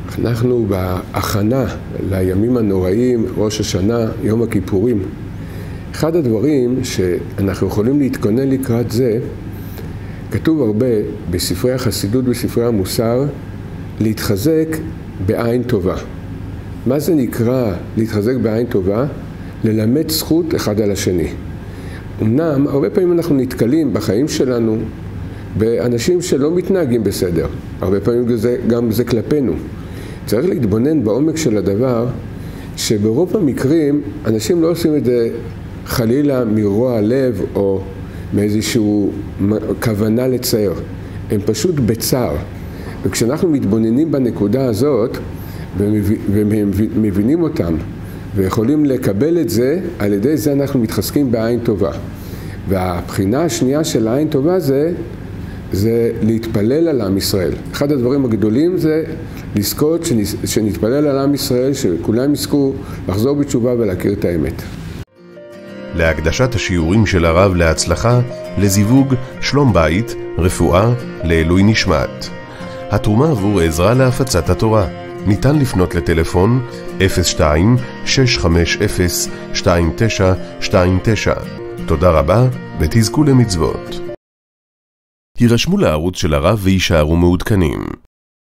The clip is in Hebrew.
אנחנו בהכנה לימים הנוראים, ראש השנה, יום הכיפורים. אחד הדברים שאנחנו יכולים להתכונן לקראת זה, כתוב הרבה בספרי החסידות ובספרי המוסר, להתחזק בעין טובה. מה זה נקרא להתחזק בעין טובה? ללמד זכות אחד על השני. אמנם, הרבה פעמים אנחנו נתקלים בחיים שלנו באנשים שלא מתנהגים בסדר. הרבה פעמים גם זה כלפינו. צריך להתבונן בעומק של הדבר, שברוב המקרים אנשים לא עושים את זה חלילה מרוע לב או מאיזשהו כוונה לצייר. הם פשוט בצער. וכשאנחנו מתבוננים בנקודה הזאת ומבינים אותם ויכולים לקבל את זה, על ידי זה אנחנו מתחזקים בעין טובה. והבחינה השנייה של העין טובה זה להתפלל על עם ישראל. אחד הדברים הגדולים זה לזכות שנתפלל על עם ישראל, שכולם יזכו לחזור בתשובה ולהכיר את האמת. להקדשת השיעורים של הרב להצלחה, לזיווג, שלום בית, רפואה, לעילוי נשמת. התרומה עבור עזרה להפצת התורה. ניתן לפנות לטלפון 02-650-2929. תודה רבה ותזכו למצוות. הירשמו לערוץ של הרב וישארו מעודכנים.